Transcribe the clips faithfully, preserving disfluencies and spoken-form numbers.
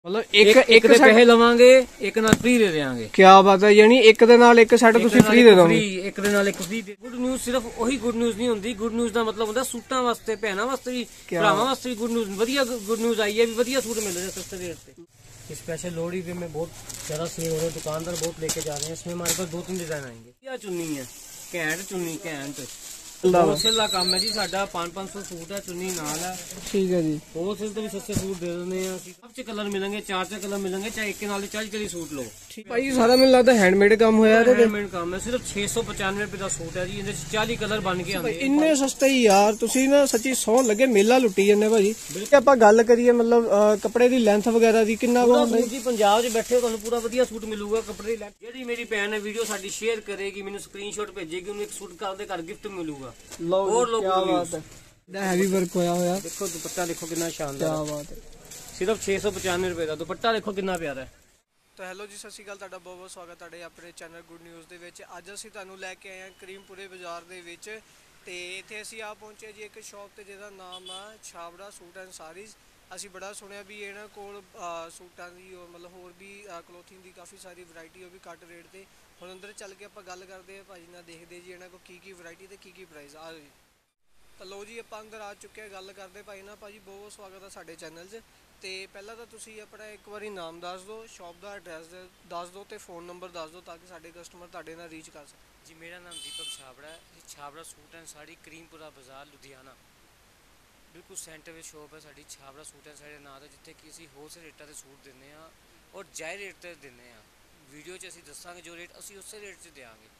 मतलब एक एक ਦੇ ਪੈਸੇ ਲਵਾਂਗੇ ਇੱਕ ਨਾਲ ਫ੍ਰੀ ਦੇ ਦੇਵਾਂਗੇ। ਕੀ ਬਾਤ ਹੈ, ਯਾਨੀ ਇੱਕ ਦੇ ਨਾਲ ਇੱਕ ਸੈੱਟ ਤੁਸੀਂ ਫ੍ਰੀ ਦੇ ਦੋਗੇ। ਇੱਕ ਦੇ ਨਾਲ ਇੱਕ ਫ੍ਰੀ। ਗੁੱਡ ਨਿਊਜ਼ ਸਿਰਫ ਉਹੀ ਗੁੱਡ ਨਿਊਜ਼ ਨਹੀਂ ਹੁੰਦੀ, ਗੁੱਡ ਨਿਊਜ਼ ਦਾ ਮਤਲਬ ਹੁੰਦਾ ਸੂਟਾਂ ਵਾਸਤੇ, ਭੈਣਾਂ ਵਾਸਤੇ ਵੀ, ਭਰਾਵਾਂ ਵਾਸਤੇ ਵੀ ਗੁੱਡ ਨਿਊਜ਼। ਵਧੀਆ ਗੁੱਡ ਨਿਊਜ਼ आई है भी ਵਧੀਆ सूट मिल रहे हैं सस्ते रेट पे। स्पेशल लोहड़ी पे में बहुत ज्यादा सेल हो रहे हैं, दुकानदार बहुत लेके जा रहे हैं। इसमें हमारे पास दो तीन डिजाइन आएंगे। क्या चुन्नी है, घैंट चुन्नी, घैंट होलसेल का काम है जी साडा। पांच पांच सौ सूट है, चुन्नी नाल है। ठीक है जी। होलसेल तो भी सस्ते सूट दे देने हैं। सब च कलर मिलेंगे, चार चार कलर मिलेंगे, चाहे एक नाल चाली चाली सूट लो। भाई सारा मैंने लगता हैंडमेड काम होया है। हैंडमेड काम है, सिर्फ छे सौ पचानवे रुपए का सूट है जी। इहदे च चाली कलर बन के आंदे। इन्ने सस्ते ही यार, तुसी ना सच्ची सौ लगे मेला लुटी जन्ने भाजी। बिल्कुल ਆਪਾਂ ਗੱਲ ਕਰੀਏ मतलब ਕੱਪੜੇ ਦੀ ਲੈਂਥ ਵਗੈਰਾ ਦੀ ਕਿੰਨਾ ਕੋ ਹੁੰਦਾ ਜੀ? ਪੰਜਾਬ 'ਚ ਬੈਠੇ ਤੁਹਾਨੂੰ ਪੂਰਾ ਵਧੀਆ ਸੂਟ ਮਿਲੂਗਾ ਕੱਪੜੇ ਦੀ ਲੈਂਥ। ਜਿਹੜੀ ਮੇਰੀ ਭੈਣ ਨੇ ਵੀਡੀਓ ਸਾਡੀ ਸ਼ੇਅਰ ਕਰੇਗੀ, ਮੈਨੂੰ ਸਕਰੀਨਸ਼ਾਟ ਭੇਜੇਗੀ, ਉਹਨੂੰ ਇੱਕ ਸੂਟ ਉਹਦੇ ਘਰ ਗਿਫਟ ਮਿਲੂਗਾ। ਲਓ क्या बात है, हैवी वर्क होया होया। देखो दुपट्टा देखो कितना शानदार, क्या बात है। सिर्फ छे सौ पचानवे रुपए का दुपट्टा देखो कितना प्यारा है। तो हैलो जी, सत श्री अकाल, तुहाडा बहुत बहुत स्वागत है अपने चैनल गुड न्यूज़ दे विच। अज असीं तुहानूं लैके आए हैं करीमपुरे बाजार दे विच ते इत्थे असीं आ पहुंचे जी एक शॉप ते जिहदा नाम आ छाबड़ा सूट एंड साड़ीज़। असीं बड़ा सुनिया भी इन्हां कोल सूटां दी मतलब होर भी क्लोथिंग दी काफ़ी सारी वैरायटी हो भी घट रेट ते। हुण अंदर चल के आपां गल करदे आ भाजी नाल, देखदे जी इन्हां कोल की की वैरायटी ते की की प्राइस आ जी। तो लो जी आप अंदर आ चुके हैं, गल करते भाई ना। भाजी बहुत बहुत स्वागत है साडे चैनल च। तो पहला तो तुसी अपना एक बारी नाम दस दो, शॉप का एड्रैस दस दो, तो फोन नंबर दस दो ताकि साडे कस्टमर तुहाडे नाल रीच कर सकें। जी मेरा नाम दीपक छाबड़ा है जी। छाबड़ा सूट एंड साड़ी करीमपुरा बाजार लुधियाना बिल्कुल सेंटर में शॉप है साड़ी। छाबड़ा सूट एंड साड़ी नाम है, जिथे कि असीं होलसेल रेटा ते सूट दिंदे आ और जायज़ रेट ते दिंदे आ। वीडियो च असीं दस्सांगे जो रेट असीं उस रेट च देंगे।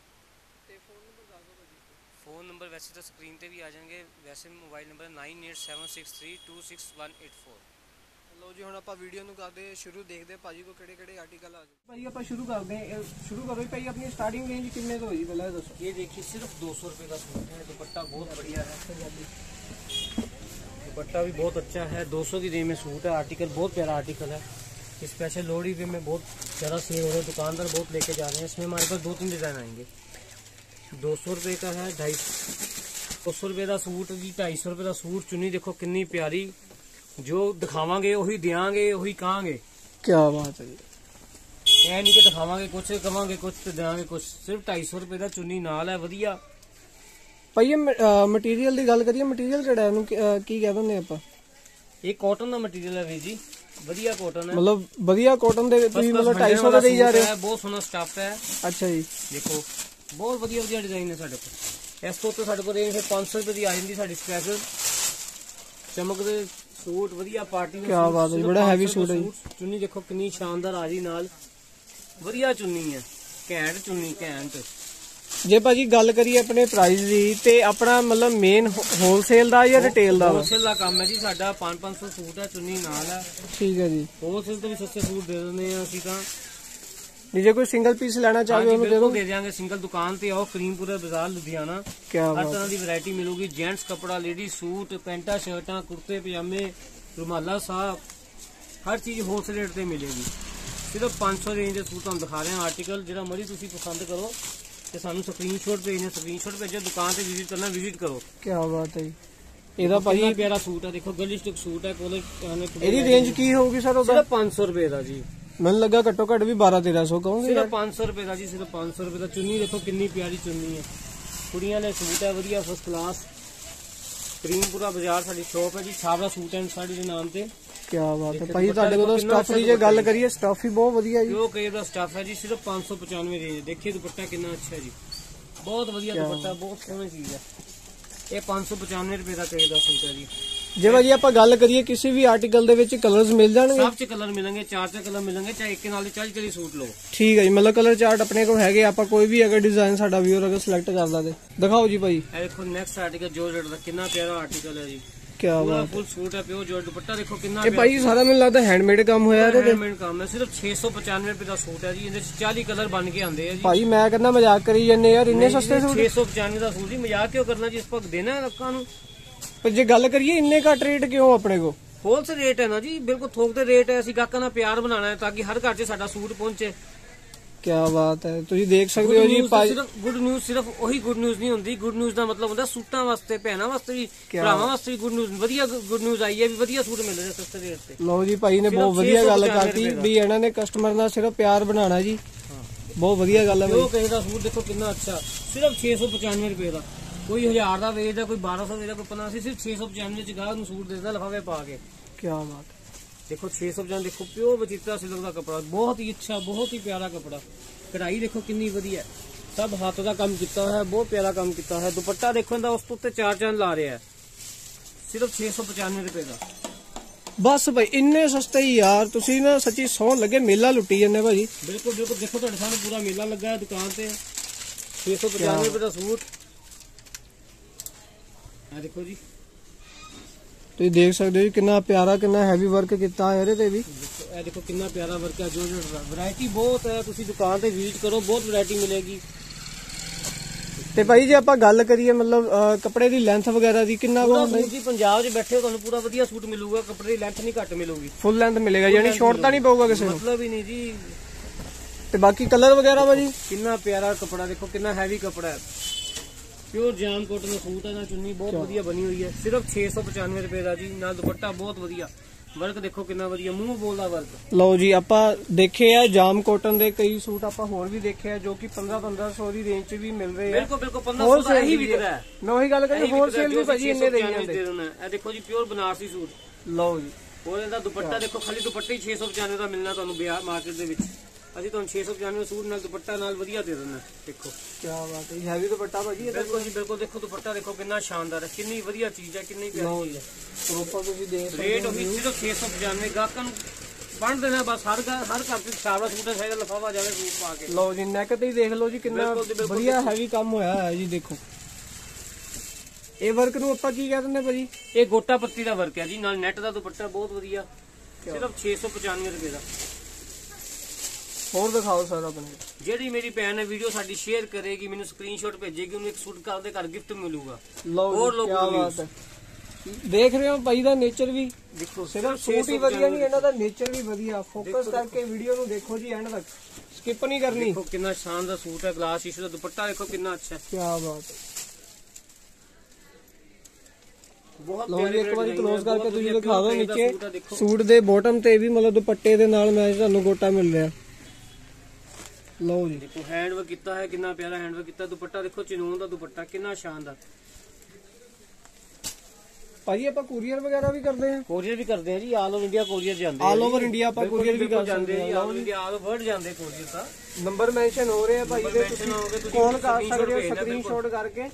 फ़ोन नंबर वैसे तो स्क्रीन पे भी आ जाएंगे, वैसे mobile number nine eight seven six three two six one eight four. लो जी हुण आपां वीडियो नूं करदे शुरू, देखदे भाजी को किहड़े किहड़े आर्टिकल आ जाए। भाई आपां शुरू करदे शुरू करो भाई। अपनी स्टार्टिंग रेंज कितने तो होगी पहले दसो। ये देखिए सिर्फ दो सौ रुपये का सूट है। दुपट्टा बहुत बढ़िया है, दुपट्टा भी बहुत अच्छा है। दो सौ की रेंज में सूट है। आर्टिकल बहुत प्यारा आर्टिकल है। स्पेशल लोहड़ी पे में बहुत ज़्यादा सेल हो रहे हैं, दुकानदार बहुत लेके जा रहे हैं। इसमें हमारे पास दो तीन डिज़ाइन आएंगे। दो सौ रुपये का है, ढाई दो सौ रुपये का सूट जी, ढाई सौ रुपये का सूट। चुन्नी देखो कितनी प्यारी, जो दिखावांगे वही देंगे, वही कहांगे। क्या बात है, ऐ नहीं कि दिखावांगे कुछ कहांगे कुछ तो देंगे कुछ। सिर्फ ढाई सौ रुपये का चुन्नी नाल है वधिया। भाई मटीरियल की गल करिए, मटीरियल किहड़ा है, की कह दिंदे आपां? ये कॉटन का मटीरियल है वीर जी, वधिया कॉटन है। मतलब वधिया कॉटन दे तुसीं मतलब ढाई सौ का देई जा रहे हो। बहुत सोहना स्टफ है। अच्छा जी, देखो बहुत वधिया वधिया डिजाइन है साडे कोल। इस तो उत्ते साडे कोल रेंज पांच सौ रुपए की आ जांदी साडी स्पेशल चमकदे सूट वधिया पार्टी में। क्या बात है, बड़ा हैवी सूट है। चुन्नी देखो कितनी शानदार आ रही नाल, वधिया चुन्नी है, घैंट चुन्नी, घैंट। जे भाजी गल करिए अपने प्राइस दी ते अपना मतलब मेन होलसेल दा या रिटेल दा? होलसेल दा काम है जी साडा। पांच पांच सौ सूट है, चुन्नी नाल है। ठीक है जी। होलसेल तो भी सस्ते सूट दे देने हैं असीं तां। जे कोई सिंगल पीस लेना चाहे हाँ दे, दे देंगे। सिंगल दुकान पे आओ, करीमपुरा बाजार लुधियाना। क्या हर तरह की वैरायटी मिलेगी। जेंट्स कपड़ा, लेडीज सूट, पैंटा शर्टा, कुर्ते पजामे, रुमाला साहब, हर चीज होलसेल रेट पे मिलेगी। सिर्फ पांच सौ रेंज के सूट हम दिखा रहे हैं। आर्टिकल जो मर्जी तुम पसंद करो तो सानू स्क्रीनशॉट भेजना, स्क्रीनशॉट भेजो, दुकान से विजिट करना, विजिट करो। क्या बात है, ਇਹਦਾ ਭਾਈ प्यारा सूट है। देखो गली स्टिक सूट है। ਇਹਦੀ ਰੇਂਜ ਕੀ ਹੋਊਗੀ ਸਰ? ਉਹਦਾ सिर्फ पांच सौ रुपए का जी। ਮੈਨੂੰ ਲੱਗਾ ਘੱਟੋ ਘੱਟ ਵੀ बारह तेरह सौ ਕਹੋਗੇ। सिर्फ पांच सौ रुपए का जी, सिर्फ पांच सौ रुपए का। चुन्नी देखो कितनी प्यारी चुन्नी है, कुड़ियां ने सूट है वधिया फर्स्ट क्लास। करीमपुरा बाजार साडी शॉप है जी, छाबड़ा सूट एंड साड़ी के नाम से। क्या बात है भाई, ਤੁਹਾਡੇ ਕੋਲ ਸਟਫ ਦੀ ਜੇ ਗੱਲ ਕਰੀਏ ਸਟਫ ਹੀ ਬਹੁਤ ਵਧੀਆ ਜੀ। ਜੋ ਕਹੇ ਦਾ ਸਟਫ ਹੈ ਜੀ, सिर्फ पांच सौ पचानवे रेंज। देखिए दुपट्टा कितना अच्छा है जी, बहुत वधिया दुपट्टा, बहुत सोहनी चीज है। ये पांच सौ पचानवे रुपए का कहे दा सूट है जी। जे भाजी आप गल करिए किसी भी आर्टिकल दे विच कलर्स मिल जाएंगे? सब च कलर मिलेंगे, चार चार कलर मिलेंगे, चाहे एक नाल चाली चाली सूट लो। ठीक है जी, मतलब कलर चार्ट अपने को हैगे। आप कोई भी अगर डिजाइन साडा व्यूअर अगर सिलेक्ट करदा ते दिखाओ जी भाई। देखो नेक्स्ट आर्टिकल जॉर्जेट दा कितना प्यारा आर्टिकल है जी। क्या बात, फुल सूट है, प्योर जॉर्जेट। दुपट्टा देखो कितना ये भाई सारा मैंने लगता हैंडमेड काम होया है। हैंडमेड काम है। सिर्फ छे सौ पचानवे रुपए का सूट है जी। इहदे चालीस कलर बन के आंदे हैं जी। भाई मैं कहना मजाक करी जन्ने यार, इन्ने सस्ते सूट। छे सौ पचानवे का सूट जी, मजाक क्यों करना जी, इस पर देना है लोकां नूं। पर जे गल करिए इन्ने घट रेट क्यों अपने को? होलसेल रेट है ना जी, बिल्कुल थोक दे रेट है। असीं गाहकां नाल प्यार बनाना है ताकि हर घर च साडा सूट पहुंचे। ਕਿਆ ਬਾਤ ਹੈ, ਤੁਸੀਂ ਦੇਖ ਸਕਦੇ ਹੋ ਜੀ। ਗੁੱਡ ਨਿਊਜ਼ ਸਿਰਫ ਉਹੀ ਗੁੱਡ ਨਿਊਜ਼ ਨਹੀਂ ਹੁੰਦੀ, ਗੁੱਡ ਨਿਊਜ਼ ਦਾ ਮਤਲਬ ਹੁੰਦਾ ਸੂਟਾਂ ਵਾਸਤੇ, ਭੈਣਾਂ ਵਾਸਤੇ ਵੀ, ਭਰਾਵਾਂ ਵਾਸਤੇ ਵੀ ਗੁੱਡ ਨਿਊਜ਼। ਵਧੀਆ ਗੁੱਡ ਨਿਊਜ਼ ਆਈ ਹੈ ਵੀ ਵਧੀਆ ਸੂਟ ਮਿਲ ਰਹੇ ਸਸਤੇ ਰੇਟ ਤੇ। ਲਓ ਜੀ, ਭਾਈ ਨੇ ਬਹੁਤ ਵਧੀਆ ਗੱਲ ਕਰਤੀ ਵੀ ਇਹਨਾਂ ਨੇ ਕਸਟਮਰ ਨਾਲ ਸਿਰਫ ਪਿਆਰ ਬਣਾਉਣਾ ਜੀ। ਬਹੁਤ ਵਧੀਆ ਗੱਲ ਹੈ ਭਾਈ। ਉਹ ਕਿਸੇ ਦਾ ਸੂਟ ਦੇਖੋ ਕਿੰਨਾ ਅੱਛਾ, ਸਿਰਫ ਛੇ ਸੌ ਪਚਾਨਵੇਂ ਰੁਪਏ ਦਾ। ਕੋਈ ਹਜ਼ਾਰ ਦਾ ਵੇਚਦਾ, ਕੋਈ ਬਾਰਾਂ ਸੌ ਵੇਚਦਾ, ਕੋਈ ਪੰਦਰਾਂ ਸੌ, ਸਿਰਫ ਛੇ ਸੌ ਪਚਾਨਵੇਂ ਚ ਗਾਹਕ ਨੂੰ ਸੂਟ ਦੇਦਾ ਲਿਫਾਫੇ ਪਾ ਕੇ। ਕਿਆ ਬਾਤ। देखो छह सौ पचास, देखो प्योर बचीता सिल्क का कपड़ा, बहुत ही अच्छा, बहुत ही प्यारा कपड़ा। कढ़ाई देखो कितनी वधिया, सब हाथ का काम किया है, बहुत प्यारा काम किया है। दुपट्टा देखो इनका उस उत्ते चार चांद ला रहा है, सिर्फ छे सौ पचानवे रुपए का। बस भाई इन्ने सस्ते ही यार, तुसी ना सच्ची सौ लगे मेला लुटी जाने भाई। बिल्कुल बिल्कुल, देखो तुहाडे सामने पूरा मेला लगा है दुकान से। छे सौ पचानवे रुपए का सूट है, देखो जी। ਤੁਸੀਂ ਦੇਖ ਸਕਦੇ ਹੋ ਜੀ ਕਿੰਨਾ ਪਿਆਰਾ, ਕਿੰਨਾ ਹੈਵੀ ਵਰਕ ਕੀਤਾ ਹੈ ਇਹਦੇ ਤੇ ਵੀ। ਇਹ ਦੇਖੋ ਕਿੰਨਾ ਪਿਆਰਾ ਵਰਕ ਹੈ, ਜੋ ਜੋ ਵੈਰਾਈਟੀ ਬਹੁਤ ਹੈ, ਤੁਸੀਂ ਦੁਕਾਨ ਤੇ ਵਿਜ਼ਿਟ ਕਰੋ, ਬਹੁਤ ਵੈਰਾਈਟੀ ਮਿਲੇਗੀ। ਤੇ ਭਾਈ ਜੇ ਆਪਾਂ ਗੱਲ ਕਰੀਏ ਮਤਲਬ ਕੱਪੜੇ ਦੀ ਲੈਂਥ ਵਗੈਰਾ ਦੀ ਕਿੰਨਾ ਕੁ ਹੁੰਦਾ ਜੀ? ਪੰਜਾਬ 'ਚ ਬੈਠੇ ਹੋ ਤੁਹਾਨੂੰ ਪੂਰਾ ਵਧੀਆ ਸੂਟ ਮਿਲੂਗਾ, ਕੱਪੜੇ ਦੀ ਲੈਂਥ ਨਹੀਂ ਘੱਟ ਮਿਲੂਗੀ, ਫੁੱਲ ਲੈਂਥ ਮਿਲੇਗਾ, ਯਾਨੀ ਸ਼ਾਰਟ ਤਾਂ ਨਹੀਂ ਪਊਗਾ ਕਿਸੇ ਨੂੰ, ਮਤਲਬ ਹੀ ਨਹੀਂ ਜੀ। ਤੇ ਬਾਕੀ ਕਲਰ ਵਗੈਰਾ ਭਾਜੀ ਕਿੰਨਾ ਪਿਆਰਾ ਕੱਪੜਾ, ਦੇਖੋ ਕਿੰਨਾ ਹੈਵੀ ਕੱਪੜਾ ਹੈ, प्योर जाम कॉटन का सूट है ना, चुन्नी बहुत वधिया बनी हुई है, सिर्फ छे सौ पचानवे रुपए का जी। ना दुपट्टा बहुत वधिया, वर्क देखो कितना वधिया, मुंह बोलदा वर्क। लो जी, ਆਪਾਂ ਦੇਖੇ ਆ ਜਾਮ ਕਾਟਨ ਦੇ ਕਈ ਸੂਟ, ਆਪਾਂ ਹੋਰ ਵੀ ਦੇਖੇ ਆ ਜੋ ਕਿ पंद्रह पंद्रह सौ ਦੀ ਰੇਂਜ 'ਚ ਵੀ ਮਿਲ ਰਹੇ ਆ। ਬਿਲਕੁਲ ਬਿਲਕੁਲ, ਪੰਦਰਾਂ ਸੌ ਦਾ ਹੀ ਵਿਕਦਾ ਹੈ। ਮੈਂ ਉਹੀ ਗੱਲ ਕਰੀ, ਹੋਲਸੇਲ ਵੀ ਭਾਜੀ ਇੰਨੇ ਦੇ ਜਾਂਦੇ। ਇਹ ਦੇਖੋ ਜੀ ਪਿਓਰ ਬਨਾਰਸੀ ਸੂਟ। ਲਓ ਜੀ, ਹੋਰ ਇਹਦਾ ਦੁਪੱਟਾ ਦੇਖੋ, ਖਾਲੀ ਦੁਪੱਟੇ ਹੀ ਛੇ ਸੌ ਪਚਾਨਵੇਂ ਦਾ ਮਿਲਣਾ ਤੁਹਾਨੂੰ ਬਿਹਾਰ ਮਾਰਕੀਟ ਦੇ ਵਿੱਚ। ਅਸੀਂ ਤੁਹਾਨੂੰ ਛੇ ਸੌ ਪਚਾਨਵੇਂ ਸੂਟ ਨਾਲ ਦੁਪੱਟਾ ਨਾਲ ਵਧੀਆ ਦੇ ਦਿੰਦੇ। ਦੇਖੋ ਕੀ ਬਾਤ ਹੈ, ਹੈਵੀ ਦੁਪੱਟਾ ਭਾਜੀ। ਬਿਲਕੁਲ ਜੀ ਬਿਲਕੁਲ, ਦੇਖੋ ਦੁਪੱਟਾ ਦੇਖੋ ਕਿੰਨਾ ਸ਼ਾਨਦਾਰ ਹੈ, ਕਿੰਨੀ ਵਧੀਆ ਚੀਜ਼ ਹੈ, ਕਿੰਨੀ ਪਿਆਰੀ ਚੀਜ਼ ਹੈ। ਪ੍ਰੋਪਰ ਤੁਸੀਂ ਦੇਖ ਰੇਟ ਉਹੀ ਸਿਰਫ ਛੇ ਸੌ ਪਚਾਨਵੇਂ। ਗਾਹਕਾਂ ਨੂੰ ਬਣ ਦੇਣਾ ਬਸ, ਹਰ ਹਰ ਘਰ ਚ ਸਾਰਾ ਸੂਟ ਹੈ, ਸਾਡਾ ਲਿਫਾਫਾ ਜਾਵੇ ਸੂਟ ਪਾ ਕੇ। ਲਓ ਜੀ, ਨੈਕ ਤੇ ਹੀ ਦੇਖ ਲਓ ਜੀ ਕਿੰਨਾ ਵਧੀਆ ਹੈਵੀ ਕੰਮ ਹੋਇਆ ਹੈ ਜੀ। ਦੇਖੋ ਇਹ ਵਰਕ ਨੂੰ ਆਪਾਂ ਕੀ ਕਹਿ ਦਿੰਦੇ ਭਾਜੀ? ਇਹ ਗੋਟਾ ਪੱਤੀ ਦਾ ਵਰਕ ਹੈ ਜੀ, ਨਾਲ ਨੈਟ ਦਾ ਦੁਪੱਟਾ ਬਹੁਤ ਵਧੀਆ, ਸਿਰਫ ਛੇ ਸੌ ਪਚਾਨਵੇਂ ਰੁਪਏ ਦਾ। ਹੋਰ ਦਿਖਾਓ ਸਾਰਾ ਆਪਣੇ। ਜਿਹੜੀ ਮੇਰੀ ਭੈਣ ਹੈ ਵੀਡੀਓ ਸਾਡੀ ਸ਼ੇਅਰ ਕਰੇਗੀ, ਮੈਨੂੰ ਸਕਰੀਨਸ਼ਾਟ ਭੇਜੇਗੀ, ਉਹਨੂੰ ਇੱਕ ਸੂਟ ਘਰ ਦੇ ਘਰ ਗਿਫਟ ਮਿਲੂਗਾ। ਹੋਰ ਲੋਕ ਕੀ ਬਾਤ ਹੈ, ਦੇਖ ਰਹੇ ਹੋ ਭਾਈ ਦਾ ਨੇਚਰ ਵੀ ਦੇਖੋ, ਸਿਰਫ ਸੂਟ ਹੀ ਵਧੀਆ ਨਹੀਂ, ਇਹਨਾਂ ਦਾ ਨੇਚਰ ਵੀ ਵਧੀਆ। ਫੋਕਸ ਕਰਕੇ ਵੀਡੀਓ ਨੂੰ ਦੇਖੋ ਜੀ ਐਂਡ ਤੱਕ, ਸਕਿਪ ਨਹੀਂ ਕਰਨੀ। ਦੇਖੋ ਕਿੰਨਾ ਸ਼ਾਨਦਾਰ ਸੂਟ ਹੈ, ਗਲਾਸ ਸ਼ੀਸ਼ੇ ਦਾ ਦੁਪੱਟਾ ਦੇਖੋ ਕਿੰਨਾ ਅੱਛਾ ਹੈ। ਕੀ ਬਾਤ ਹੈ। ਲਓ ਜੀ, ਇੱਕ ਵਾਰੀ ਕਲੋਜ਼ ਕਰਕੇ ਤੁਸੀਂ ਦਿਖਾ ਦਿਓ ਨੀਚੇ ਸੂਟ ਦੇ ਬਾਟਮ ਤੇ ਵੀ ਮਤਲਬ ਦੁਪੱਟੇ ਦੇ ਨਾਲ ਮੈਚ ਤੁਹਾਨੂੰ ਗੋਟਾ ਮਿਲ ਰਿਹਾ। ਲਓ ਜੀ, ਦੇਖੋ ਹੈਂਡ ਵਰਕ ਕੀਤਾ ਹੈ, ਕਿੰਨਾ ਪਿਆਰਾ ਹੈਂਡ ਵਰਕ ਕੀਤਾ। ਦੁਪੱਟਾ ਦੇਖੋ ਚਿਨੋਨ ਦਾ ਦੁਪੱਟਾ ਕਿੰਨਾ ਸ਼ਾਨਦਾਰ। ਭਾਜੀ ਆਪਾਂ ਕੁਰੀਅਰ ਵਗੈਰਾ ਵੀ ਕਰਦੇ ਆ? ਕੋਰੀਅਰ ਵੀ ਕਰਦੇ ਆ ਜੀ, ਆਲ ਓਵਰ ਇੰਡੀਆ ਕੋਰੀਅਰ ਜਾਂਦੇ ਆ। ਆਲ ਓਵਰ ਇੰਡੀਆ ਆਪਾਂ ਕੁਰੀਅਰ ਵੀ ਕਰ ਜਾਂਦੇ ਆ, ਆਲ ਇੰਡੀਆ ਆਲ ਵਰਲਡ ਜਾਂਦੇ ਕੋਰੀਅਰ ਦਾ। ਨੰਬਰ ਮੈਂਸ਼ਨ ਹੋ ਰਿਹਾ ਭਾਈ ਦੇ, ਤੁਸੀਂ ਕਾਲ ਕਰ ਸਕਦੇ ਹੋ ਸਕਰੀਨਸ਼ਾਟ ਕਰਕੇ।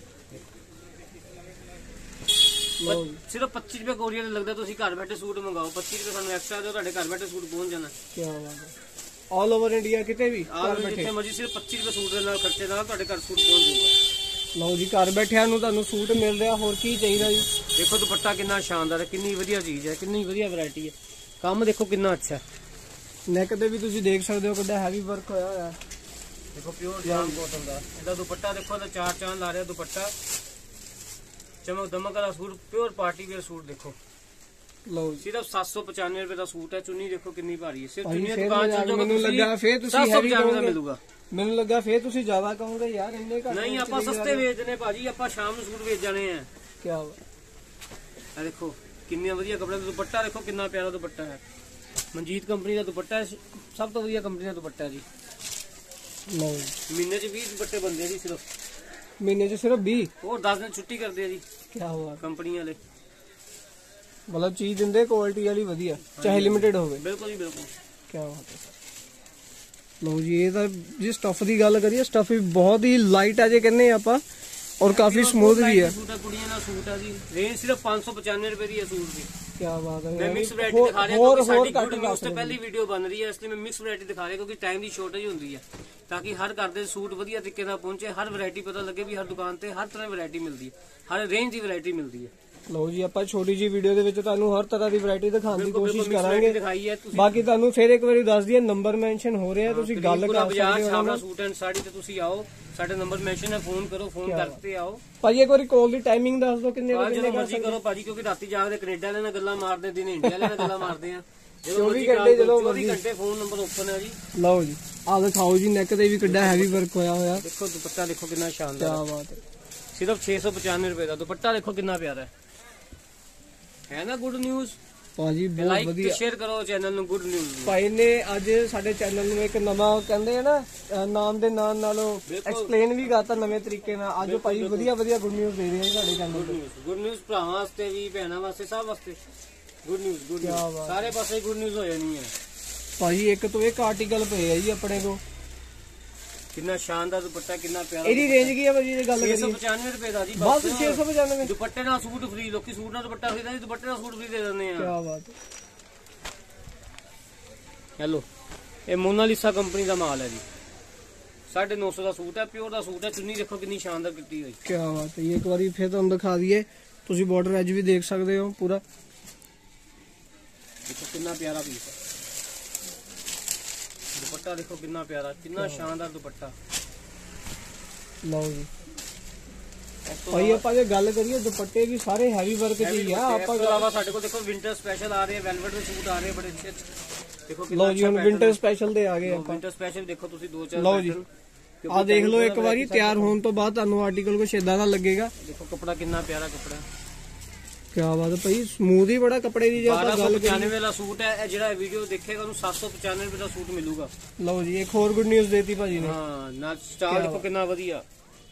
ਸਿਰਫ ਪੱਚੀ ਰੁਪਏ ਕੋਰੀਅਰ ਲੱਗਦਾ, ਤੁਸੀਂ ਘਰ ਬੈਠੇ ਸੂਟ ਮੰਗਾਓ, ਪੱਚੀ ਰੁਪਏ ਸਾਨੂੰ ਐਕਸਟਰਾ ਦਿਓ, ਤੁਹਾਡੇ ਘਰ ਬੈਠੇ ਸੂਟ ਪਹੁੰਚ ਜਾਣਾ। ਕੀ ਬਾਤ ਹੈ, ਆਲ ਓਵਰ ਇੰਡੀਆ ਕਿਤੇ ਵੀ ਘਰ ਬੈਠੇ ਜਿੱਥੇ ਮਰਜ਼ੀ, ਸਿਰਫ ਪੱਚੀ ਰੁਪਏ ਸੂਟ ਦੇ ਨਾਲ ਖਰਚੇ ਨਾਲ ਤੁਹਾਡੇ ਘਰ ਸੂਟ ਪਹੁੰਚ ਜਾਊਗਾ। ਲਓ ਜੀ, ਘਰ ਬੈਠਿਆਂ ਨੂੰ ਤੁਹਾਨੂੰ ਸੂਟ ਮਿਲ ਰਿਹਾ, ਹੋਰ ਕੀ ਚਾਹੀਦਾ ਜੀ। ਦੇਖੋ ਦੁਪੱਟਾ ਕਿੰਨਾ ਸ਼ਾਨਦਾਰ ਹੈ, ਕਿੰਨੀ ਵਧੀਆ ਚੀਜ਼ ਹੈ, ਕਿੰਨੀ ਵਧੀਆ ਵੈਰਾਈਟੀ ਹੈ, ਕੰਮ ਦੇਖੋ ਕਿੰਨਾ ਅੱਛਾ ਹੈ। ਨੈਕ ਤੇ ਵੀ ਤੁਸੀਂ ਦੇਖ ਸਕਦੇ ਹੋ ਕਿੰਨਾ ਹੈਵੀ ਵਰਕ ਹੋਇਆ ਹੋਇਆ। ਦੇਖੋ ਪਿਓਰ ਜਾਮ ਕਾਟਨ ਦਾ ਇਹਦਾ ਦੁਪੱਟਾ ਦੇਖੋ, ਇਹਦਾ ਚਾਰ ਚਾਂਦ ਲਾ ਰਿਹਾ ਦੁਪੱਟਾ, ਚਮਕ ਦਮਕ ਵਾਲਾ suit, pure party wear suit. ਦੇਖੋ ਲਓ ਸਿਰਫ ਸੱਤ ਸੌ ਪਚਾਨਵੇਂ ਰੁਪਏ ਦਾ ਸੂਟ ਹੈ। ਚੁੰਨੀ ਦੇਖੋ ਕਿੰਨੀ ਭਾਰੀ ਹੈ, ਸਿਰਫ ਚੁੰਨੀ ਦੁਕਾਨ ਚ ਮੈਨੂੰ ਲੱਗਾ ਫੇਰ ਤੁਸੀਂ ਹੈਵੀ ਕਹੋਗੇ, ਮਿਲੂਗਾ। ਮੈਨੂੰ ਲੱਗਾ ਫੇਰ ਤੁਸੀਂ ਜ਼ਿਆਦਾ ਕਹੋਗੇ ਯਾਰ ਇੰਨੇ ਘੱਟ। ਨਹੀਂ, ਆਪਾਂ ਸਸਤੇ ਵੇਚਦੇ ਭਾਜੀ, ਆਪਾਂ ਸ਼ਾਮ ਨੂੰ ਸੂਟ ਵੇਚ ਜਾਣੇ ਆ। ਕੀ ਬਾਤ ਹੈ, ਦੇਖੋ ਕਿੰਨਾ ਵਧੀਆ ਕੱਪੜਾ। ਦੁਪੱਟਾ ਦੇਖੋ ਕਿੰਨਾ ਪਿਆਰਾ ਦੁਪੱਟਾ ਹੈ, ਮਨਜੀਤ ਕੰਪਨੀ ਦਾ ਦੁਪੱਟਾ ਹੈ, ਸਭ ਤੋਂ ਵਧੀਆ ਕੰਪਨੀ ਦਾ ਦੁਪੱਟਾ ਹੈ ਜੀ। ਲਓ ਮਹੀਨੇ ਚ ਵੀਹ ਦੁਪੱਟੇ ਬੰਦੇ ਜੀ, ਸਿਰਫ ਮਹੀਨੇ ਚ ਸਿਰਫ ਵੀਹ, ਹੋਰ ਦਸ ਦਿਨ ਛੁੱਟੀ ਕਰਦੇ ਆ ਜੀ। ਕੀ ਹੋਇਆ, ਕੰਪਨੀ ਵਾਲੇ ਮਤਲਬ ਚੀਜ਼ ਦਿੰਦੇ ਕੁਆਲਿਟੀ ਵਾਲੀ ਵਧੀਆ, ਚਾਹੇ ਲਿਮਿਟਿਡ ਹੋਵੇ। ਬਿਲਕੁਲ ਜੀ ਬਿਲकुल। ਕੀ ਬਾਤ ਹੈ। ਲਓ ਜੀ, ਇਹ ਤਾਂ ਜੀ ਸਟਫ ਦੀ ਗੱਲ ਕਰੀਏ, ਸਟਫ ਵੀ ਬਹੁਤ ਹੀ ਲਾਈਟ ਹੈ ਜੇ ਕਹਿੰਦੇ ਆਪਾਂ, ਔਰ ਕਾਫੀ ਸਮੂਥ ਵੀ ਹੈ। ਸੂਟ ਹੈ, ਕੁੜੀਆਂ ਦਾ ਸੂਟ ਹੈ ਜੀ, ਰੇਂਜ ਸਿਰਫ ਪੰਜ ਸੌ ਪਚਾਨਵੇਂ ਰੁਪਏ ਦੀ ਹੈ ਸੂਟ ਦੀ। ਕੀ ਬਾਤ ਹੈ। ਮੈਂ ਮਿਕਸ ਵੈਰਾਈਟੀ ਦਿਖਾ ਰਿਹਾ ਕਿਉਂਕਿ ਸਾਡੀ ਗੁੱਡ ਨਿਊਜ਼ ਤੇ ਪਹਿਲੀ ਵੀਡੀਓ ਬਣ ਰਹੀ ਹੈ, ਇਸ ਲਈ ਮੈਂ ਮਿਕਸ ਵੈਰਾਈਟੀ ਦਿਖਾ ਰਿਹਾ ਕਿਉਂਕਿ ਟਾਈਮ ਦੀ ਸ਼ਾਰਟੇਜ ਹੁੰਦੀ ਹੈ, ਤਾਂ ਕਿ ਹਰ ਘਰ ਦੇ ਸੂਟ ਵਧੀਆ ਤਰੀਕੇ ਨਾਲ ਪਹੁੰਚੇ, ਹਰ ਵੈਰਾਈਟੀ ਪਤਾ ਲੱਗੇ ਵੀ ਹਰ ਦੁਕਾਨ ਤੇ ਹਰ ਤਰ੍ਹਾਂ ਦੀ ਵੈਰਾਈਟੀ ਮਿਲਦੀ ਹੈ, ਹਰ ਰੇਂਜ ਦੀ ਵੈਰਾਈਟੀ ਮਿਲਦੀ ਹੈ। ਲਓ ਜੀ, ਆਪਾਂ ਛੋਟੀ ਜੀ ਵੀਡੀਓ ਦੇ ਵਿੱਚ ਤੁਹਾਨੂੰ ਹਰ ਤਰ੍ਹਾਂ ਦੀ ਵੈਰਾਈਟੀ ਦਿਖਾਉਣ ਦੀ ਕੋਸ਼ਿਸ਼ ਕਰਾਂਗੇ। ਦਿਖਾਈ ਹੈ ਬਾਕੀ ਤੁਹਾਨੂੰ ਫੇਰ ਇੱਕ ਵਾਰੀ ਦੱਸ ਦਈਏ, ਨੰਬਰ ਮੈਂਸ਼ਨ ਹੋ ਰਿਹਾ, ਤੁਸੀਂ ਗੱਲ ਕਰ ਸਕਦੇ ਹੋ। ਆਪਣਾ ਸੂਟ ਐਂਡ ਸਾੜੀ ਤੇ ਤੁਸੀਂ ਆਓ, ਸਾਡੇ ਨੰਬਰ ਮੈਂਸ਼ਨ ਹੈ, ਫੋਨ ਕਰੋ, ਫੋਨ ਕਰਕੇ ਆਓ। ਭਾਜੀ ਇੱਕ ਵਾਰੀ ਕਾਲ ਦੀ ਟਾਈਮਿੰਗ ਦੱਸ ਦਿਓ ਕਿੰਨੇ ਵਜੇ ਜਦੋਂ ਮਰਜ਼ੀ ਕਰੋ ਭਾਜੀ, ਕਿਉਂਕਿ ਰਾਤੀ ਜਾਗਦੇ ਕੈਨੇਡਾ ਵਾਲਿਆਂ ਨਾਲ ਗੱਲਾਂ ਮਾਰਦੇ, ਦਿਨ ਇੰਡੀਆ ਵਾਲਿਆਂ ਨਾਲ ਗੱਲਾਂ ਮਾਰਦੇ ਆ। ਚੌਵੀ ਘੰਟੇ ਜਦੋਂ ਚੌਵੀ ਘੰਟੇ ਫੋਨ ਨੰਬਰ ਓਪਨ ਹੈ ਜੀ। ਲਓ ਜੀ, ਆ ਦਿਖਾਓ ਜੀ, ਨੈਕ ਤੇ ਵੀ ਕਿੱਡਾ ਹੈਵੀ ਵਰਕ ਹੋਇਆ ਹੋਇਆ। ਦੇਖੋ ਦੁਪੱਟਾ ਦੇਖੋ ਕਿੰਨਾ ਸ਼ਾਨਦਾਰ, ਕੀ ਬਾਤ ਹੈ। सिर्फ छह सौ पचानवे रुपए का दुपट्टा देखो कितना प्यारा है है ना। गुड न्यूज ਭਾਜੀ ਬਹੁਤ ਵਧੀਆ। ਸ਼ੇਅਰ ਕਰੋ ਚੈਨਲ ਨੂੰ ਗੁੱਡ ਨਿਊਜ਼। ਭਾਈ ਨੇ ਅੱਜ ਸਾਡੇ ਚੈਨਲ ਨੂੰ ਇੱਕ ਨਵਾਂ ਕਹਿੰਦੇ ਆ ਨਾ ਨਾਮ ਦੇ ਨਾਲ ਨਾਲ ਐਕਸਪਲੇਨ ਵੀ ਕਰਤਾ ਨਵੇਂ ਤਰੀਕੇ ਨਾਲ। ਅੱਜ ਭਾਈ ਵਧੀਆ ਵਧੀਆ ਗੁੱਡ ਨਿਊਜ਼ ਦੇ ਰਹੇ ਆ ਸਾਡੇ ਚੈਨਲ ਤੇ। ਗੁੱਡ ਨਿਊਜ਼ ਭਰਾਵਾਂ ਵਾਸਤੇ ਵੀ, ਭੈਣਾਂ ਵਾਸਤੇ, ਸਭ ਵਾਸਤੇ ਗੁੱਡ ਨਿਊਜ਼। ਗੁੱਡ ਨਿਊਜ਼ ਸਾਰੇ ਪਾਸੇ ਗੁੱਡ ਨਿਊਜ਼ ਹੋ ਜਾਣੀ ਹੈ ਭਾਜੀ। ਇੱਕ ਤੋਂ ਇੱਕ ਆਰਟੀਕਲ ਪਏ ਆ ਜੀ ਆਪਣੇ ਕੋਲ। कितना शानदार दुपट्टा, कितना प्यारा। ਇਹਦੀ ਰੇਂਜ ਕੀ ਹੈ ਭਾਜੀ? ਇਹ ਗੱਲ ਕਰੀਏ छह सौ पचानवे रुपए ਦਾ ਜੀ, ਬਸ छह सौ पचानवे। ਦੁਪੱਟੇ ਨਾਲ ਸੂਟ ਫ੍ਰੀ। ਲੋਕੀ ਸੂਟ ਨਾਲ ਦੁਪੱਟਾ ਖਰੀਦਦੇ ਜੀ, ਦੁਪੱਟੇ ਨਾਲ ਸੂਟ ਫ੍ਰੀ ਦੇ ਦਿੰਦੇ ਆ। ਕੀ ਬਾਤ ਹੈ। ਹੈਲੋ, ਇਹ ਮੋਨਾਲੀਸਾ ਕੰਪਨੀ ਦਾ ਮਾਲ ਹੈ ਜੀ। साढ़े नौ सौ ਦਾ ਸੂਟ ਹੈ, ਪਿਓਰ ਦਾ ਸੂਟ ਹੈ। ਚੁੰਨੀ ਦੇਖੋ ਕਿੰਨੀ ਸ਼ਾਨਦਾਰ ਕੀਤੀ ਹੋਈ। ਕੀ ਬਾਤ ਹੈ। ਇੱਕ ਵਾਰੀ ਫਿਰ ਤੁਹਾਨੂੰ ਦਿਖਾ ਦਈਏ, ਤੁਸੀਂ ਬਾਰਡਰ ਐਜ ਵੀ ਦੇਖ ਸਕਦੇ ਹੋ ਪੂਰਾ। ਦੇਖੋ ਕਿੰਨਾ ਪਿਆਰਾ ਪੀਸ ਹੈ। दुपट्टा देखो कितना प्यारा, कितना शानदार दुपट्टा। ਲਓ ਜੀ ਭਾਈ ਆਪਾਂ ਜੇ ਗੱਲ ਕਰੀਏ ਦੁਪੱਟੇ ਵੀ ਸਾਰੇ ਹੈਵੀ ਵਰਕ ਚ ਹੀ ਆ। ਆਪਾਂ ਤੋਂ ਇਲਾਵਾ ਸਾਡੇ ਕੋਲ ਦੇਖੋ ਵਿੰਟਰ ਸਪੈਸ਼ਲ ਆ ਰਹੇ ਆ, ਵੈਲਵਟ ਦੇ ਸੂਟ ਆ ਰਹੇ ਬੜੇ ਅੱਛੇ। ਦੇਖੋ ਲਓ ਜੀ ਹੁਣ ਵਿੰਟਰ ਸਪੈਸ਼ਲ ਦੇ ਆ ਗਏ ਆਪਾਂ। ਵਿੰਟਰ ਸਪੈਸ਼ਲ ਦੇਖੋ ਤੁਸੀਂ ਦੋ ਚਾਰ। ਲਓ ਜੀ ਆ ਦੇਖ ਲਓ ਇੱਕ ਵਾਰੀ ਤਿਆਰ ਹੋਣ ਤੋਂ ਬਾਅਦ ਤੁਹਾਨੂੰ ਆਰਟੀਕਲ ਕੁਛ ਇਦਾਂ ਦਾ ਲੱਗੇਗਾ। ਦੇਖੋ ਕਪੜਾ ਕਿੰਨਾ ਪਿਆਰਾ ਕਪੜਾ। ਕੀ ਬਾਤ ਹੈ ਭਾਈ, ਸਮੂਥ ਹੀ ਬੜਾ ਕੱਪੜੇ ਦੀ। ਜੇ ਆਪਾਂ ਗੱਲ ਕਰੀਏ ਪਚਾਨਵੇਂ ਵਾਲਾ ਸੂਟ ਹੈ, ਇਹ ਜਿਹੜਾ ਵੀਡੀਓ ਦੇਖੇਗਾ ਉਹਨੂੰ ਸੱਤ ਸੌ ਪਚਾਨਵੇਂ ਰੁਪਏ ਦਾ ਸੂਟ ਮਿਲੂਗਾ। ਲਓ ਜੀ ਇੱਕ ਹੋਰ ਗੁੱਡ ਨਿਊਜ਼ ਦੇਤੀ ਭਾਜੀ ਨੇ। ਹਾਂ ਨਾਲ ਸਟਾਈਲ ਦੇਖੋ ਕਿੰਨਾ ਵਧੀਆ।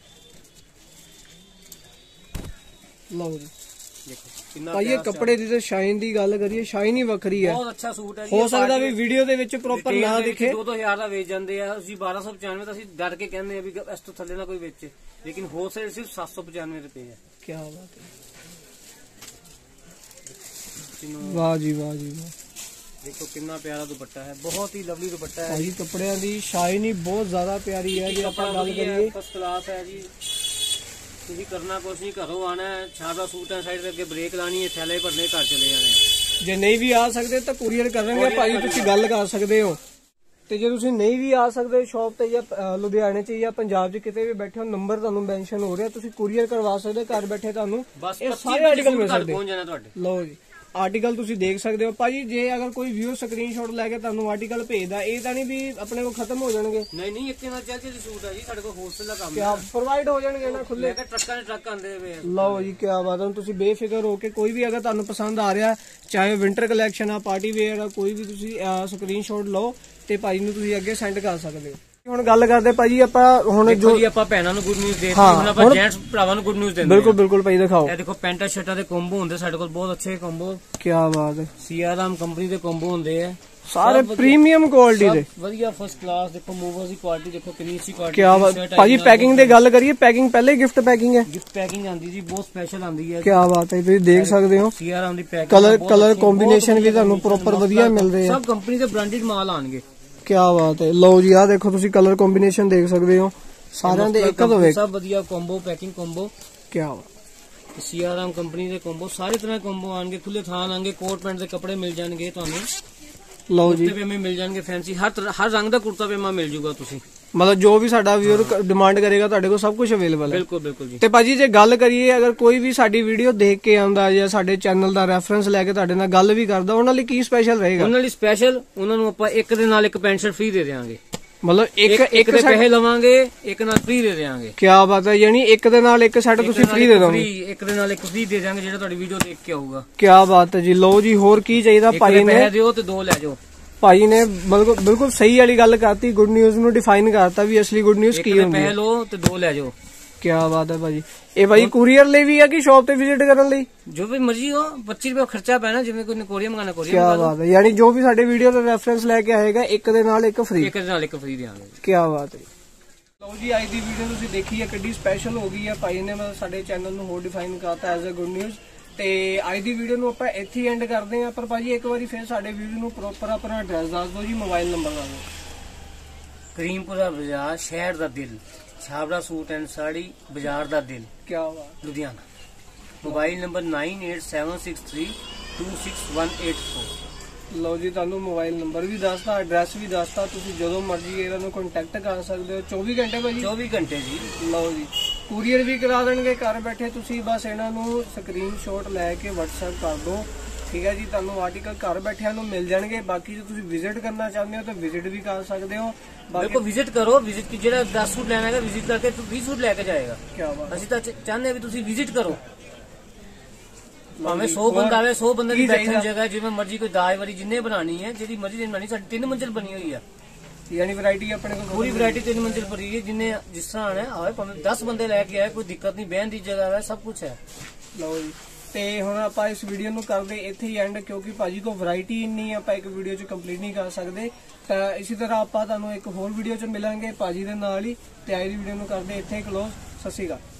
ਲਓ ਜੀ ਦੇਖੋ ਕਿੰਨਾ ਭਾਈ ਇਹ ਕੱਪੜੇ ਦੀ ਤੇ ਸ਼ਾਈਨ ਦੀ ਗੱਲ ਕਰੀਏ, ਸ਼ਾਈਨ ਹੀ ਵੱਖਰੀ ਹੈ। ਬਹੁਤ ਅੱਛਾ ਸੂਟ ਹੈ ਜੀ। ਹੋ ਸਕਦਾ ਵੀ ਵੀਡੀਓ ਦੇ ਵਿੱਚ ਪ੍ਰੋਪਰ ਨਾ ਦਿਖੇ। ਦੋ ਦੋ ਹਜ਼ਾਰ ਦਾ ਵੇਚ ਜਾਂਦੇ ਆ, ਅਸੀਂ ਬਾਰਾਂ ਸੌ ਪਚਾਨਵੇਂ ਤਾਂ ਅਸੀਂ ਡਰ ਕੇ ਕਹਿੰਦੇ ਆ ਵੀ ਇਸ ਤੋਂ ਥੱਲੇ ਨਾ ਕੋਈ ਵੇਚੇ, ਲੇਕਿਨ ਹੋਲਸੇਲ ਸਿਰਫ ਸੱਤ ਸੌ ਪਚਾਨਵੇਂ ਰੁਪਏ ਹੈ। ਕੀ ਬਾਤ ਹੈ। ਵਾਹ ਜੀ ਵਾਹ ਜੀ ਵਾਹ। ਦੇਖੋ ਕਿੰਨਾ ਪਿਆਰਾ ਦੁਪੱਟਾ ਹੈ, ਬਹੁਤ ਹੀ ਲਵਲੀ ਦੁਪੱਟਾ ਹੈ ਜੀ। ਕੱਪੜਿਆਂ ਦੀ ਸ਼ਾਈਨ ਹੀ ਬਹੁਤ ਜ਼ਿਆਦਾ ਪਿਆਰੀ ਹੈ। ਜੇ ਆਪਾਂ ਗੱਲ ਕਰੀਏ ਫਸਟ ਕਲਾਸ ਹੈ ਜੀ। ਤੁਸੀਂ ਕਰਨਾ ਕੁਛ ਨਹੀਂ, ਘਰੋਂ ਆਣਾ ਹੈ, ਛਾੜਾ ਸੂਟ ਹੈ, ਸਾਈਡ ਤੇ ਅੱਗੇ ਬ੍ਰੇਕ ਲਾਣੀ ਹੈ, ਥੈਲੇ ਭਰਨੇ, ਘਰ ਚਲੇ ਜਾਣੇ। ਜੇ ਨਹੀਂ ਵੀ ਆ ਸਕਦੇ ਤਾਂ ਕੁਰੀਅਰ ਕਰਾਂਗੇ ਭਾਈ, ਤੁਸੀਂ ਗੱਲ ਕਰ ਸਕਦੇ ਹੋ। ਤੇ ਜੇ ਤੁਸੀਂ ਨਹੀਂ ਵੀ ਆ ਸਕਦੇ ਸ਼ਾਪ ਤੇ ਜਾਂ ਲੁਧਿਆਣੇ ਚ ਜਾਂ ਪੰਜਾਬ ਚ ਕਿਤੇ ਵੀ ਬੈਠੇ ਹੋ, ਨੰਬਰ ਤੁਹਾਨੂੰ ਮੈਂਸ਼ਨ ਹੋ ਰਿਹਾ, ਤੁਸੀਂ ਕੁਰੀਅਰ ਕਰਵਾ ਸਕਦੇ। ਘਰ ਬੈਠੇ ਤੁਹਾਨੂੰ ਇਹ ਸਾਰੇ ਆਰਟੀਕਲ ਮਿਲ ਸਕਦੇ। ਲਓ ਜੀ ਆਰਟੀਕਲ ਤੁਸੀਂ ਦੇਖ ਸਕਦੇ ਹੋ ਭਾਜੀ। ਜੇ ਅਗਰ ਕੋਈ ਵੀਊ ਸਕਰੀਨਸ਼ਾਟ ਲੈ ਕੇ ਤੁਹਾਨੂੰ ਆਰਟੀਕਲ ਭੇਜਦਾ, ਇਹ ਤਾਂ ਨਹੀਂ ਵੀ ਆਪਣੇ ਕੋਲ ਖਤਮ ਹੋ ਜਾਣਗੇ। ਨਹੀਂ ਨਹੀਂ, ਇੱਥੇ ਨਾਲ ਚਾਚੇ ਦੇ ਸੂਟ ਆ ਜੀ, ਸਾਡੇ ਕੋਲ ਹੋਲਸੇਲ ਦਾ ਕੰਮ ਹੈ। ਪ੍ਰੋਵਾਈਡ ਹੋ ਜਾਣਗੇ ਨਾ ਖੁੱਲੇ, ਟਰੱਕਾਂ ਦੇ ਟਰੱਕ ਆਉਂਦੇ ਪਏ। ਲਓ ਜੀ ਕੀ ਬਾਤ ਹੈ। ਤੁਸੀਂ ਬੇਫਿਕਰ ਹੋ ਕੇ ਕੋਈ ਵੀ ਅਗਰ ਤੁਹਾਨੂੰ ਪਸੰਦ ਆ ਰਿਹਾ, ਚਾਹੇ ਵਿੰਟਰ ਕਲੈਕਸ਼ਨ ਆ, ਪਾਰਟੀ ਵੇਅਰ ਆ, ਕੋਈ ਵੀ ਤੁਸੀਂ ਸਕਰੀਨਸ਼ਾਟ ਲਓ ਤੇ ਭਾਈ ਨੂੰ ਤੁਸੀਂ ਅੱਗੇ ਸੈਂਡ ਕਰ ਸਕਦੇ ਹੋ। ਹੁਣ ਗੱਲ ਕਰਦੇ ਭਾਜੀ ਆਪਾਂ ਹੁਣ ਜੋ ਆਪਾਂ ਭੈਣਾਂ ਨੂੰ ਗੁੱਡ ਨਿਊਜ਼ ਦੇ ਦਿੱਤੀ, ਹੁਣ ਆਪਾਂ ਜੈਂਟਸ ਭਰਾਵਾਂ ਨੂੰ ਗੁੱਡ ਨਿਊਜ਼ ਦਿੰਦੇ। ਬਿਲਕੁਲ ਬਿਲਕੁਲ ਭਾਈ ਦਿਖਾਓ। ਇਹ ਦੇਖੋ ਪੈਂਟਾਂ ਸ਼ਰਟਾਂ ਦੇ ਕੰਬੋ ਹੁੰਦੇ ਸਾਡੇ ਕੋਲ, ਬਹੁਤ ਅੱਛੇ ਕੰਬੋ। ਕੀ ਬਾਤ ਹੈ। ਸੀਆਰਾਮ ਕੰਪਨੀ ਦੇ ਕੰਬੋ ਹੁੰਦੇ ਆ, ਸਾਰੇ ਪ੍ਰੀਮੀਅਮ ਕੁਆਲਿਟੀ ਦੇ, ਵਧੀਆ ਫਸਟ ਕਲਾਸ। ਦੇਖੋ ਮੂਵਰਸ ਦੀ ਕੁਆਲਿਟੀ ਦੇਖੋ ਕਿੰਨੀ ਅੱਛੀ ਕੁਆਲਿਟੀ। ਕੀ ਬਾਤ ਭਾਜੀ। ਪੈਕਿੰਗ ਦੀ ਗੱਲ ਕਰੀਏ, ਪੈਕਿੰਗ ਪਹਿਲੇ ਗਿਫਟ ਪੈਕਿੰਗ ਹੈ। ਗਿਫਟ ਪੈਕਿੰਗ ਆਂਦੀ ਜੀ, ਬਹੁਤ ਸਪੈਸ਼ਲ ਆਂਦੀ ਹੈ। ਕੀ ਬਾਤ ਹੈ, ਤੁਸੀਂ ਦੇਖ ਸਕਦੇ ਹੋ। ਸੀਆਰਾਮ ਦੀ ਪੈਕਿੰਗ, ਕਲਰ ਕਲਰ ਕੰਬੀਨੇਸ਼ਨ ਵੀ ਤੁਹਾਨੂੰ ਪ੍ਰੋਪਰ ਵਧੀਆ ਮਿਲ ਰਹੇ ਆ। ਸਭ ਕੰਪਨੀ ਦੇ ਬ੍ਰਾਂਡਡ ਮਾਲ ਆਣਗੇ। ਕੀ ਬਾਤ ਹੈ। ਲਓ ਜੀ ਆ ਦੇਖੋ ਤੁਸੀਂ ਕਲਰ ਕੰਬੀਨੇਸ਼ਨ ਦੇਖ ਸਕਦੇ ਹੋ, ਸਾਰਿਆਂ ਦੇ ਇੱਕ ਤੋਂ ਇੱਕ ਸਭ ਵਧੀਆ ਕੰਬੋ, ਪੈਕਿੰਗ ਕੰਬੋ। ਕੀ ਬਾਤ। ਸੀਆਰਾਮ ਕੰਪਨੀ ਦੇ ਕੰਬੋ, ਸਾਰੇ ਤਰ੍ਹਾਂ ਕੰਬੋ ਆਣਗੇ, ਖੁੱਲੇ ਥਾਨ ਆਣਗੇ, ਕੋਟ ਪੈਂਟ ਦੇ ਕੱਪੜੇ ਮਿਲ ਜਾਣਗੇ ਤੁਹਾਨੂੰ। ਲਓ ਜੀ ਕੁਰਤੇ ਪਜਾਮੇ ਮਿਲ ਜਾਣਗੇ, ਫੈਂਸੀ ਹਰ ਹਰ ਰੰਗ ਦਾ ਕੁਰਤਾ ਪਜਾਮਾ ਮਿਲ ਜੂਗਾ। ਤੁਸੀਂ ਮਤਲਬ ਜੋ ਵੀ ਸਾਡਾ ਵੀਅਰ ਡਿਮਾਂਡ ਕਰੇਗਾ ਤੁਹਾਡੇ ਕੋਲ ਸਭ ਕੁਝ ਅਵੇਲੇਬਲ ਹੈ। ਬਿਲਕੁਲ ਬਿਲਕੁਲ ਜੀ। ਤੇ ਭਾਜੀ ਜੇ ਗੱਲ ਕਰੀਏ, ਅਗਰ ਕੋਈ ਵੀ ਸਾਡੀ ਵੀਡੀਓ ਦੇਖ ਕੇ ਆਉਂਦਾ ਜਾਂ ਸਾਡੇ ਚੈਨਲ ਦਾ ਰੈਫਰੈਂਸ ਲੈ ਕੇ ਤੁਹਾਡੇ ਨਾਲ ਗੱਲ ਵੀ ਕਰਦਾ, ਉਹਨਾਂ ਲਈ ਕੀ ਸਪੈਸ਼ਲ ਰਹੇਗਾ? ਉਹਨਾਂ ਲਈ ਸਪੈਸ਼ਲ, ਉਹਨਾਂ ਨੂੰ ਆਪਾਂ ਇੱਕ ਦੇ ਨਾਲ ਇੱਕ ਪੈਂਟ ਸ਼ਰਟ ਫ੍ਰੀ ਦੇ ਦੇਵਾਂਗੇ। ਮਤਲਬ ਇੱਕ ਇੱਕ ਦੇ ਪੈਸੇ ਲਵਾਂਗੇ, ਇੱਕ ਨਾਲ ਫ੍ਰੀ ਦੇ ਦੇਵਾਂਗੇ। ਕੀ ਬਾਤ ਹੈ। ਯਾਨੀ ਇੱਕ ਦੇ ਨਾਲ ਇੱਕ ਸੈੱਟ ਤੁਸੀਂ ਫ੍ਰੀ ਦੇ ਦੋਗੇ। ਇੱਕ ਦੇ ਨਾਲ ਇੱਕ ਫ੍ਰੀ ਦੇ ਦੇਵਾਂਗੇ ਜਿਹੜਾ ਤੁਹਾਡੀ ਵੀਡੀਓ ਦੇਖ ਕੇ ਆਊਗਾ। ਕੀ ਬਾਤ ਹੈ ਜੀ। ਲਓ ਜੀ ਹੋਰ ਕੀ ਚਾਹੀਦਾ ਭਾਈ ਨੇ? ਪੈਸੇ ਦਿਓ ਤੇ ਦੋ ਲੈ ਜਾਓ। ਭਾਈ ਨੇ ਬਿਲਕੁਲ ਬਿਲਕੁਲ ਸਹੀ ਵਾਲੀ ਗੱਲ ਕਰਤੀ। ਗੁੱਡ ਨਿਊਜ਼ ਨੂੰ ਡਿਫਾਈਨ ਕਰਤਾ ਵੀ ਅਸਲੀ ਗੁੱਡ ਨਿਊਜ਼ ਕੀ ਹੁੰਦੀ ਹੈ। ਪੈਸੇ ਲਓ ਤੇ ਦੋ ਲੈ ਜਾਓ। ਕੀ ਬਾਤ ਹੈ ਭਾਜੀ। ਇਹ ਭਾਈ ਕੁਰੀਅਰ ਲਈ ਵੀ ਹੈ ਕਿ ਸ਼ਾਪ ਤੇ ਵਿਜ਼ਿਟ ਕਰਨ ਲਈ? ਜੋ ਵੀ ਮਰਜ਼ੀ ਹੋ, ਪੱਚੀ ਰੁਪਏ ਖਰਚਾ ਪੈਣਾ, ਜਿਵੇਂ ਕੋਈ ਕੋਰੀਅਰ ਮੰਗਾਣਾ ਕੋਰੀਅਰ। ਕੀ ਬਾਤ ਹੈ। ਯਾਨੀ ਜੋ ਵੀ ਸਾਡੇ ਵੀਡੀਓ ਦਾ ਰੈਫਰੈਂਸ ਲੈ ਕੇ ਆਏਗਾ, ਇੱਕ ਦੇ ਨਾਲ ਇੱਕ ਫ੍ਰੀ। ਇੱਕ ਦੇ ਨਾਲ ਇੱਕ ਫ੍ਰੀ ਦੇਵਾਂਗੇ। ਕੀ ਬਾਤ ਹੈ। ਲਓ ਜੀ ਅੱਜ ਦੀ ਵੀਡੀਓ ਤੁਸੀਂ ਦੇਖੀ ਹੈ, ਕਿੱਡੀ ਸਪੈਸ਼ਲ ਹੋ ਗਈ ਹੈ। ਭਾਈ ਨੇ ਸਾਡੇ ਚੈਨਲ ਨੂੰ ਹੋਰ ਡਿਫਾਈਨ ਕਰਤਾ ਐਜ਼ ਅ ਗੁੱਡ ਨਿਊਜ਼। ਤੇ ਅੱਜ ਦੀ ਵੀਡੀਓ ਨੂੰ ਆਪਾਂ ਇੱਥੇ ਐਂਡ ਕਰਦੇ ਹਾਂ। ਪਰ ਭਾਜੀ ਇੱਕ ਵਾਰੀ ਫਿਰ ਸਾਡੇ ਵੀਡੀਓ ਨੂੰ ਪ੍ਰੋਪਰ ਆਪਣਾ ਐਡਰੈਸ ਦੱਸ ਦਿਓ ਜੀ, ਮੋਬਾਈਲ ਨੰਬਰ ਦੱਸ ਦਿਓ। ਕਰੀਮਪੁਰਾ ਬਾਜ਼ਾਰ, ਸ਼ਹਿਰ ਦਾ ਦਿਲ, ਛਾਬੜਾ ਸੂਟ ਐਂਡ ਸਾੜੀ, ਬਾਜ਼ਾਰ ਦਾ ਦਿਲ, ਕੀ ਬਾਤ, Ludhiana. Mobile number nine eight seven six three two six one eight four. ਲਓ ਜੀ ਤੁਹਾਨੂੰ ਮੋਬਾਈਲ ਨੰਬਰ ਵੀ ਦੱਸਤਾ, ਐਡਰੈਸ ਵੀ ਦੱਸਤਾ, ਤੁਸੀਂ ਜਦੋਂ ਮਰਜ਼ੀ ਇਹਨਾਂ ਨੂੰ ਕੰਟੈਕਟ ਕਰ ਸਕਦੇ ਹੋ। ਚੌਵੀ ਘੰਟੇ ਭਾਜੀ? ਚੌਵੀ ਘੰਟੇ ਜੀ। ਲਓ ਜੀ ਕੁਰੀਅਰ ਵੀ ਕਰਾ ਦੇਣਗੇ ਘਰ ਬੈਠੇ। ਤੁਸੀਂ ਬਸ ਇਹਨਾਂ ਨੂੰ ਸਕਰੀਨਸ਼ਾਟ ਲੈ ਕੇ WhatsApp ਕਰ ਦਿਓ ठीक है जी, तुहानू आर्टिकल घर बैठिया मिल जाएंगे। बाकी जो तुम विजिट करना चाहते हो तो विजिट भी कर सकते हो। देखो विजिट करो, विजिट की जो दस सूट लेना है विजिट करके तू बीस सूट लेके जाएगा। क्या बात, असं तो चाहते भी तुम विजिट करो। भावे सौ बंदा आवे, सौ बंदे की बैठने जगह जिवें मर्जी कोई दाज वाली जिन्हें बनानी है, जी मर्जी बनानी। साडी तीन मंजिल बनी हुई है, यानी वैरायटी अपने को पूरी वैरायटी तीन मंजिल पर है। जिन्हें जिस तरह आना आवे, भावे दस बंदे लैके आए, कोई दिक्कत नहीं, बहन की जगह है, सब कुछ है। लो जी, ਤੇ ਹੁਣ ਆਪਾਂ ਇਸ ਵੀਡੀਓ ਨੂੰ ਕਰਦੇ ਇੱਥੇ ਹੀ ਐਂਡ, ਕਿਉਂਕਿ ਭਾਜੀ ਕੋ ਵੈਰਾਈਟੀ ਇੰਨੀ ਆਪਾਂ ਇੱਕ ਵੀਡੀਓ 'ਚ ਕੰਪਲੀਟ ਨਹੀਂ ਕਰ ਸਕਦੇ। ਤਾਂ ਇਸੇ ਤਰ੍ਹਾਂ ਆਪਾਂ ਤੁਹਾਨੂੰ ਇੱਕ ਹੋਰ ਵੀਡੀਓ 'ਚ ਮਿਲਾਂਗੇ ਭਾਜੀ ਦੇ ਨਾਲ ਹੀ। ਤੇ ਅੱਜ ਦੀ ਵੀਡੀਓ ਨੂੰ ਕਰਦੇ ਇੱਥੇ ਹੀ ਕਲੋਜ਼। ਸਤਿ ਸ਼੍ਰੀ ਅਕਾਲ।